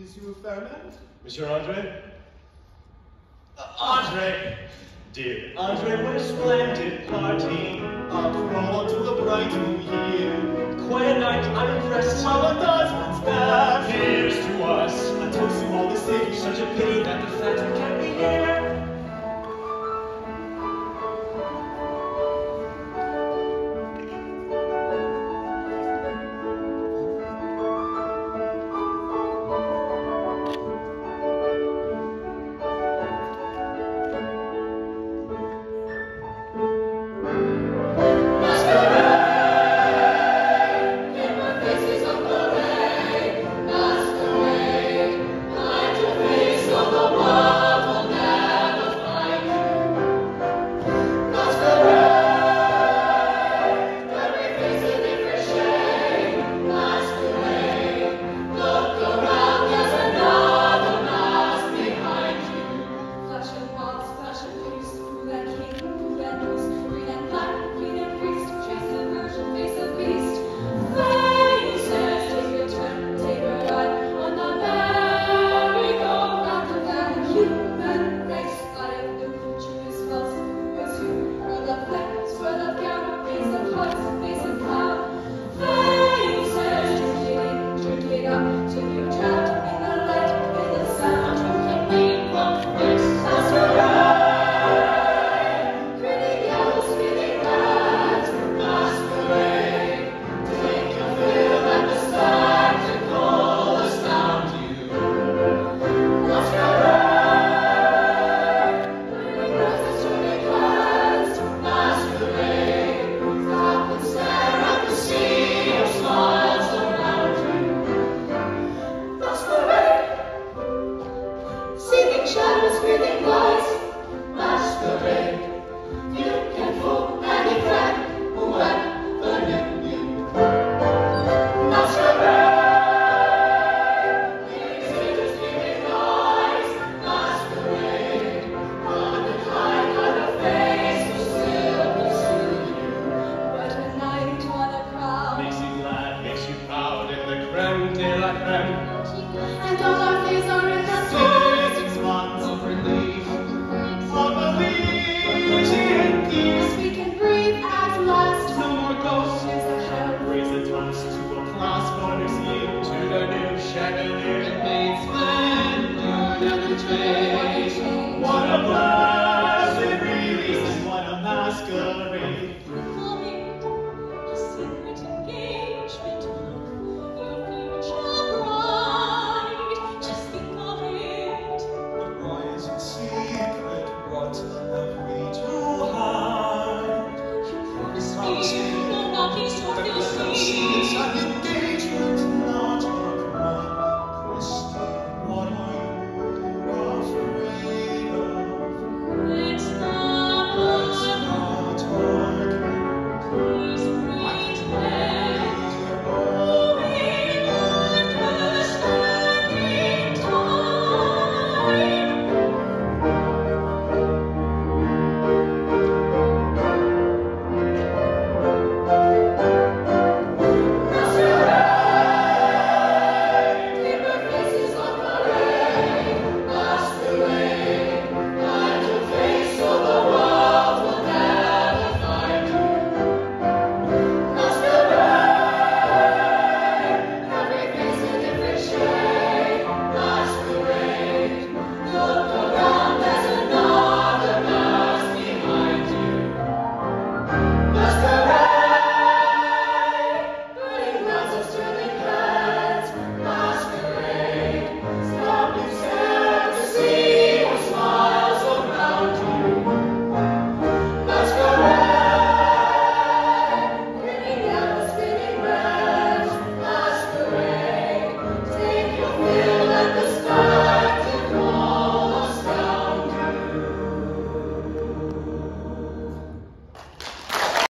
Monsieur Fernand? Monsieur Andre? Andre! Dear Andre, what a splendid party! A crawl to the bright new year. Quiet night, unimpressed. How it does one's best. Here's to us. A toast to all the city. Such a pity that the Phantom can't be here. And all our fears are in the stars. 6 months of relief, of Elysian peace. We can breathe at last. No more ghosts. Raise a toast to a prosperous year. To the new chandelier. It makes men learn and betray.